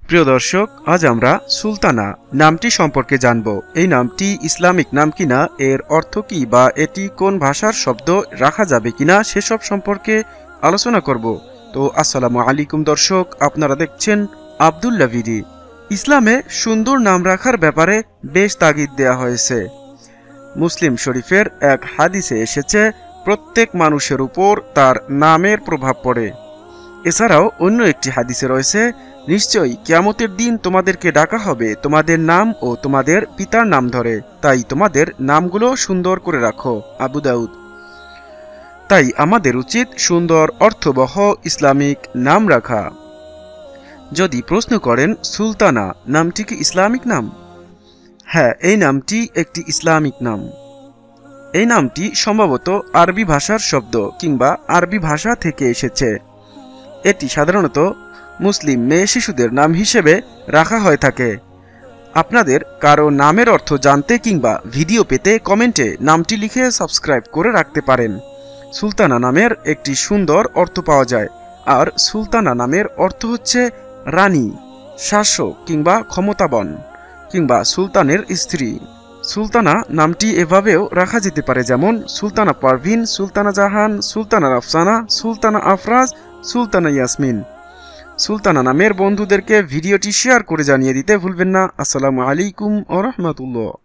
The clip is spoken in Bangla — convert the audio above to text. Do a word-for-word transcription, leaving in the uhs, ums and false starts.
প্রিয় দর্শক, আজ আমরা সুলতানা নামটি সম্পর্কে জানব। এই নামটি ইসলামিক নাম কিনা, এর অর্থ কি, বা এটি কোন ভাষার শব্দ রাখা যাবে কিনা সেসব সম্পর্কে আলোচনা করব। তো আসসালামু আলাইকুম দর্শক, আপনারা দেখছেন আব্দুল্লাহ ভিডি। ইসলামে সুন্দর নাম রাখার ব্যাপারে বেশ তাগিদ দেয়া হয়েছে। মুসলিম শরীফের এক হাদিসে এসেছে, প্রত্যেক মানুষের উপর তার নামের প্রভাব পড়ে। এছাড়াও অন্য একটি হাদিসে রয়েছে, নিশ্চয়ই কিয়ামতের দিন তোমাদেরকে ডাকা হবে তোমাদের নাম ও তোমাদের পিতার নাম ধরে, তাই তোমাদের নামগুলো সুন্দর করে রাখো। আবু দাউদ। তাই আমাদের উচিত সুন্দর অর্থবহ ইসলামিক নাম রাখা। যদি প্রশ্ন করেন সুলতানা নামটি কি ইসলামিক নাম? হ্যাঁ, এই নামটি একটি ইসলামিক নাম। এই নামটি সম্ভবত আরবি ভাষার শব্দ কিংবা আরবি ভাষা থেকে এসেছে। এটি সাধারণত মুসলিম মেয়ে শিশুদের নাম হিসেবে রাখা হয়ে থাকে। আপনাদের কারো নামের অর্থ জানতে কিংবা ভিডিও পেতে কমেন্টে নামটি লিখে সাবস্ক্রাইব করে রাখতে পারেন। সুলতানা নামের একটি সুন্দর অর্থ পাওয়া যায়, আর সুলতানা নামের অর্থ হচ্ছে রানী, শাসক কিংবা ক্ষমতাবান কিংবা সুলতানের স্ত্রী। সুলতানা নামটি এভাবেও রাখা যেতে পারে, যেমন সুলতানা পারভিন, সুলতানা জাহান, সুলতানা আফসানা, সুলতানা আফরাজ, সুলতানা ইয়াসমিন। সুলতানা নামের বন্ধুদেরকে ভিডিওটি শেয়ার করে জানিয়ে দিতে ভুলবেন না। আসসালামু আলাইকুম ওয়া রাহমাতুল্লাহ।